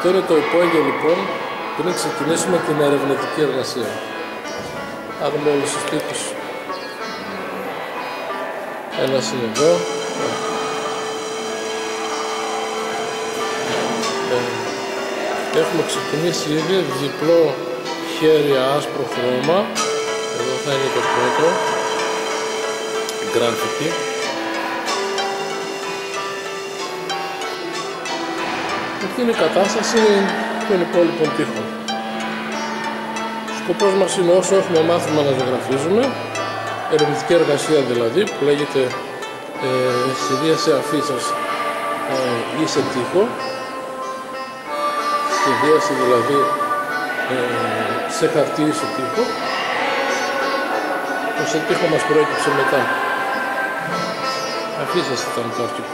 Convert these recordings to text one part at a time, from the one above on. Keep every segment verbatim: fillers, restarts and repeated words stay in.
Αυτό είναι το υπόγειο λοιπόν πριν ξεκινήσουμε την ερευνητική εργασία. Θα δούμε όλους τους τοίχους. Ένας είναι εδώ. Έχουμε ξεκινήσει ήδη διπλό χέρι άσπρο χρώμα. Εδώ θα είναι το πρώτο γκράφιτι. Αυτή είναι η κατάσταση των υπόλοιπων τοίχων. Ο σκοπός μας είναι όσο έχουμε μάθημα να ζωγραφίζουμε, ερευνητική εργασία δηλαδή, που λέγεται ε, σχεδίαση αφίσας ε, ή σε τοίχο, σχεδίαση δηλαδή ε, σε χαρτί ή σε τοίχο. Το σε τοίχο μας προέκυψε μετά. Αφίσας ήταν το αρχικό.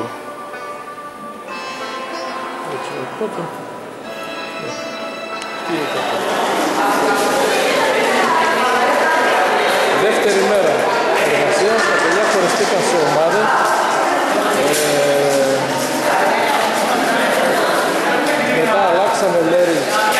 Έτσι, οπότε, τι είναι το δεύτερη μέρα εργασίας, τα παιδιά χωριστήκαν σε ομάδες. Ε, μετά αλλάξαμε μέρη